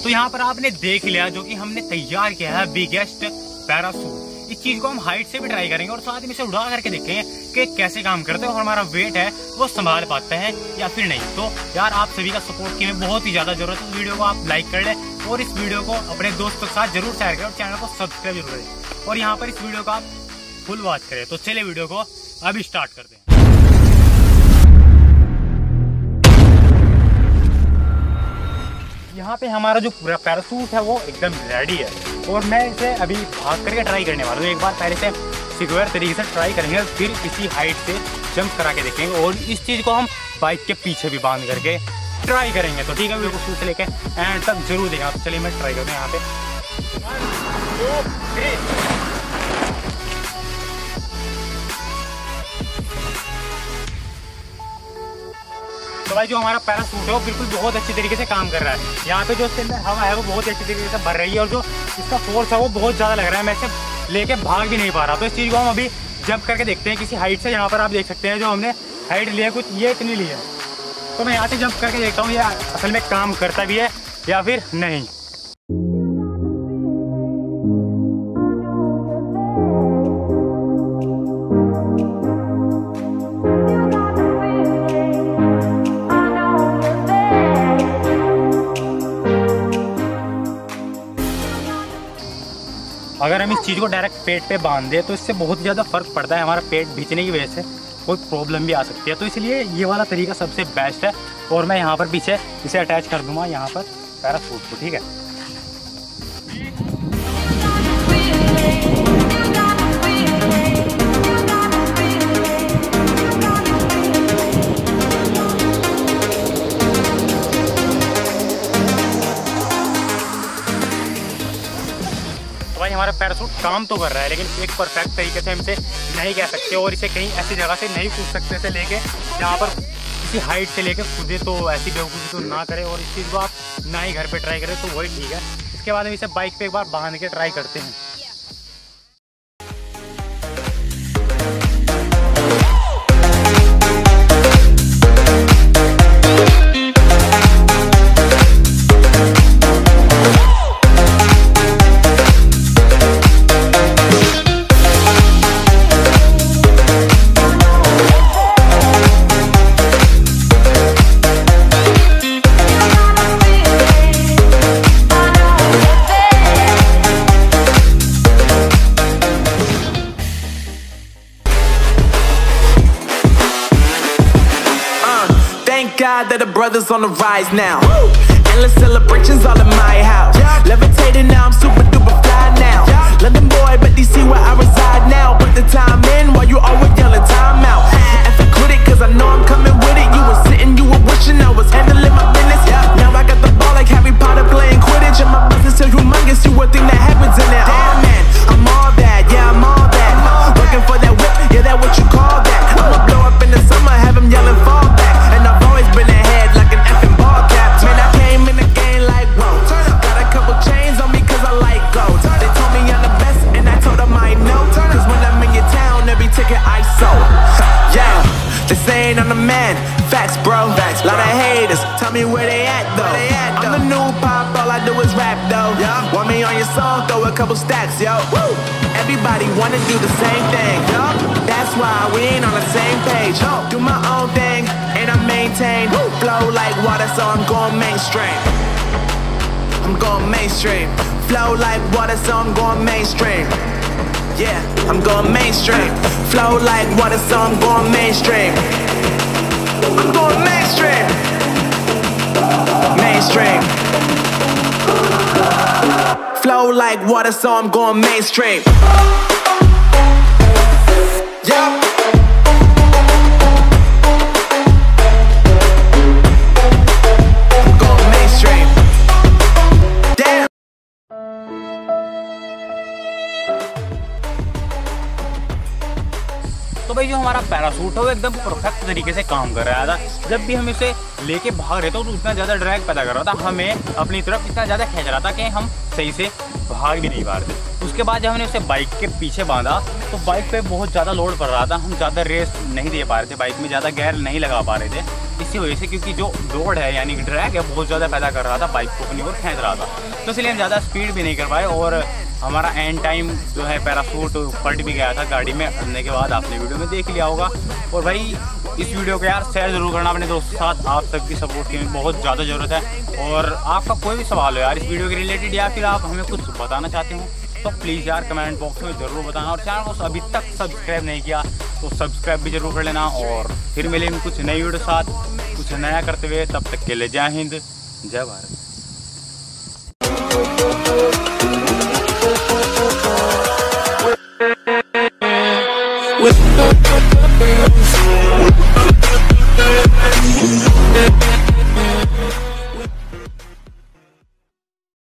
तो यहाँ पर आपने देख लिया जो कि हमने तैयार किया है बिगेस्ट पैराशूट। इस चीज को हम हाइट से भी ट्राई करेंगे और साथ में इसे उड़ा करके देखेंगे कि कैसे काम करते हैं और हमारा वेट है वो संभाल पाते हैं या फिर नहीं। तो यार आप सभी का सपोर्ट की हमें बहुत ही ज्यादा जरूरत है। वीडियो को आप लाइक कर लें और इस वीडियो को अपने दोस्तों के साथ जरूर शेयर करें और चैनल को सब्सक्राइब जरूर करें और यहाँ पर इस वीडियो को आप फुल वॉच करें। तो चलिए वीडियो को अभी स्टार्ट करते हैं। यहाँ पे हमारा जो पूरा पैराशूट है वो एकदम रेडी है और मैं इसे अभी भाग करके ट्राई करने वाला हूँ। एक बार पहले से सिक्योर तरीके से ट्राई करेंगे फिर किसी हाइट से जंप करा के देखेंगे और इस चीज़ को हम बाइक के पीछे भी बांध करके ट्राई करेंगे। तो ठीक है, वीडियो को शुरू से लेके एंड तक जरूर देखें। तो चलिए मैं ट्राई करूँ यहाँ पे 1 2 3। तो भाई जो हमारा पैराशूट है वो बिल्कुल बहुत अच्छी तरीके से काम कर रहा है। यहाँ पे जो इसके अंदर हवा है वो बहुत अच्छी तरीके से भर रही है और जो इसका फोर्स है वो बहुत ज़्यादा लग रहा है। मैं इसे लेके भाग भी नहीं पा रहा। तो इस चीज़ को हम अभी जंप करके देखते हैं किसी हाइट से। यहाँ पर आप देख सकते हैं जो हमने हाइट ली है कुछ ये इतनी ली है। तो मैं यहाँ से जंप करके देखता हूँ ये असल में काम करता भी है या फिर नहीं। अगर हम इस चीज़ को डायरेक्ट पेट पे बांध दें तो इससे बहुत ज़्यादा फर्क पड़ता है। हमारा पेट भींचने की वजह से कोई प्रॉब्लम भी आ सकती है। तो इसलिए ये वाला तरीका सबसे बेस्ट है और मैं यहाँ पर पीछे इसे अटैच कर दूंगा यहाँ पर पैराशूट को। ठीक है, भाई हमारा पैराशूट काम तो कर रहा है लेकिन एक परफेक्ट तरीके से हम इसे नहीं कह सकते और इसे कहीं ऐसी जगह से नहीं कूद सकते इसे लेके जहाँ पर किसी हाइट से लेके कूदे। तो ऐसी बेवकूफ़ी तो ना करें और इस चीज़ को आप ना ही घर पे ट्राई करें तो वही ठीक है। इसके बाद हम इसे बाइक पे एक बार बांध के ट्राई करते हैं। God that the brothers on the rise now. Endless celebrations all in my house. Levitating now, I'm super duper fly now. London boy, but DC where I reside now. Put the time in while you always yelling time out. And for quit it, cause I know I'm coming with it. You were sitting, you were wishing I was handling my business. Now I got the ball like Harry Potter playing Quidditch. And my business is humongous, you would think that happens in there. Damn man, I'm all that, yeah I'm all that. Looking for that whip, yeah that what you call that. I'ma blow up in the summer, have him yelling fall back. And I've always been ahead like an effing ball cap. Man, I came in the game like whoa. Got a couple chains on me cause I like gold. They told me I'm the best and I told them I know. Cause when I'm in your town, every ticket I sold. Yeah, they saying I'm the man. Facts bro, lot of haters, tell me where they at though. I'm the new pop, all I do is rap though. Want me on your song, throw a couple stacks, yo. Everybody wanna do the same thing, yo. That's why we ain't on the same page. Do my own thing, and I maintain. Flow like water, so I'm going mainstream. I'm going mainstream. Flow like water, so I'm going mainstream. Yeah, I'm going mainstream. Flow like water, so I'm going mainstream. I'm going mainstream. Mainstream. Flow like water, so I'm going mainstream. Yeah. I'm going mainstream. Damn. तो भाई जो हमारा parachute है वो एकदम perfect तरीके से काम कर रहा था। जब भी हम इसे लेके भाग रहे थे तो उतना ज़्यादा ड्रैग पैदा कर रहा था, हमें अपनी तरफ इतना ज़्यादा खींच रहा था कि हम सही से भाग भी नहीं पा रहे थे। उसके बाद जब हमने उसे बाइक के पीछे बांधा तो बाइक पे बहुत ज़्यादा लोड पड़ रहा था, हम ज़्यादा रेस नहीं दे पा रहे थे, बाइक में ज़्यादा गेयर नहीं लगा पा रहे थे। इसी वजह से, क्योंकि जो लोड है यानी कि ड्रैग है बहुत ज़्यादा पैदा कर रहा था बाइक को अपनी ओर खींच रहा था, तो इसलिए हम ज़्यादा स्पीड भी नहीं कर पाए और हमारा एंड टाइम जो है पैराशूट फट भी गया था गाड़ी में अड़ने के बाद, आपने वीडियो में देख लिया होगा। और भाई इस वीडियो को यार शेयर जरूर करना अपने दोस्तों के साथ, आप सबकी सपोर्ट की बहुत ज़्यादा ज़रूरत है। और आपका कोई भी सवाल हो यार इस वीडियो के रिलेटेड या फिर आप हमें कुछ बताना चाहते हो तो प्लीज़ यार कमेंट बॉक्स में ज़रूर बताना। और चैनल को अभी तक सब्सक्राइब नहीं किया तो सब्सक्राइब भी जरूर कर लेना। और फिर मिलेंगे कुछ नई वीडियो साथ, कुछ नया करते हुए, तब तक के लिए जय हिंद, जय भारत।